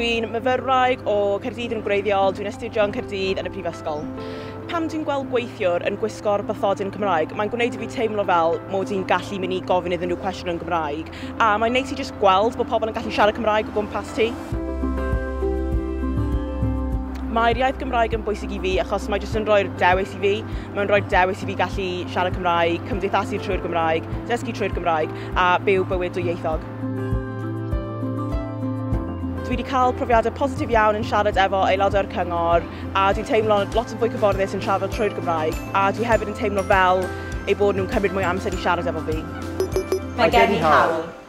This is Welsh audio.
Dwi'n myfyrwraig o Caerdydd yn gwreiddiol, dwi'n astudio yn Caerdydd yn y Prifysgol. Pam dwi'n gweld gweithiwr yn gwisgo'r bathodyn Cymraeg, mae'n gwneud i fi teimlo fel mod i'n gallu mynd i gofyn iddyn nhw cwestiwn yn Gymraeg. A mae'n neis i jyst gweld bod pobl yn gallu siarad Cymraeg o gwmpas ti. Mae'r iaith Gymraeg yn bwysig i fi achos mae jyst yn rhoi'r dewis i fi. Mae'n rhoi'r dewis i fi gallu siarad Cymraeg, cymdeithasu trwy'r Gymraeg, dysgu trwy'r Gymraeg a byw bywyd dwyieithog. Dwi wedi cael profiadau positif iawn yn siarad efo aelodau'r cyngor a dwi'n teimlo lot yn fwy cyfforddus yn siarad trwy'r Gymraeg a dwi hefyd yn teimlo fel eu bod nhw'n cymryd mwy amser i siarad efo fi. Mae gen i hawl.